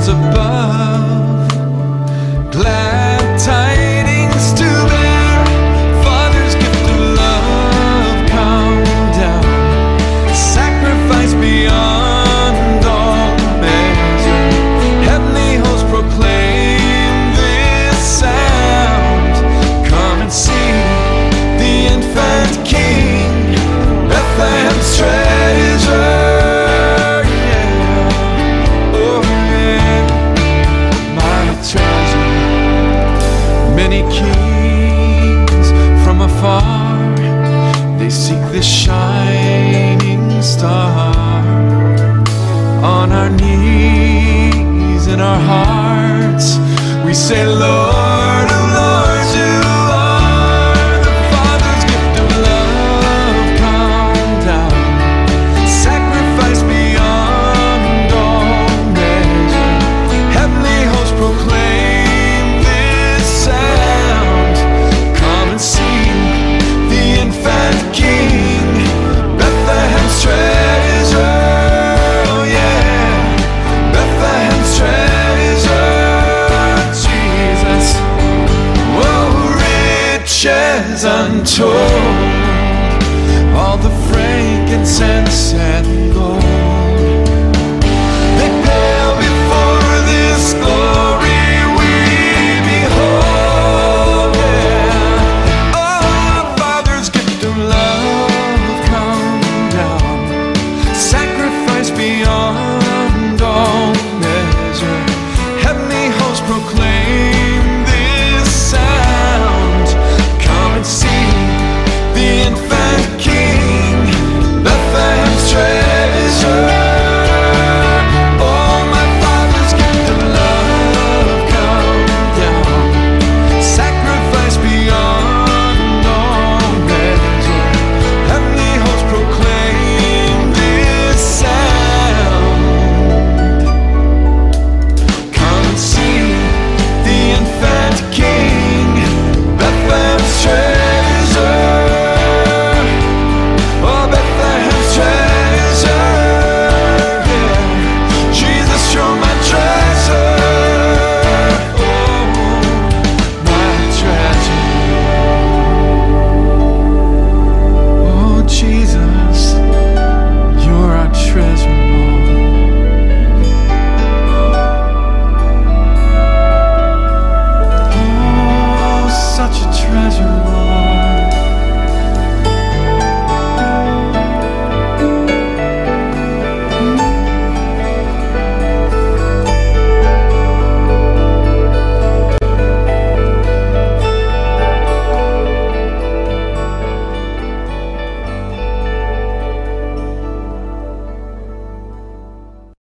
stars above, glad tidings to bear, Father's gift of love come down, sacrifice beyond all measure, heavenly hosts proclaim this sound. Come and see the infant King, Bethlehem's treasure. Many kings from afar, they seek the shining star. On our knees, in our hearts, we say, Lord of Lords, you are the Father's gift of love come down, sacrifice beyond all measure, heavenly hosts proclaim untold, all the frankincense and gold, they pale before this glory we behold. Yeah. Oh, Father's gift of love come down, sacrifice beyond all measure, heavenly hosts proclaim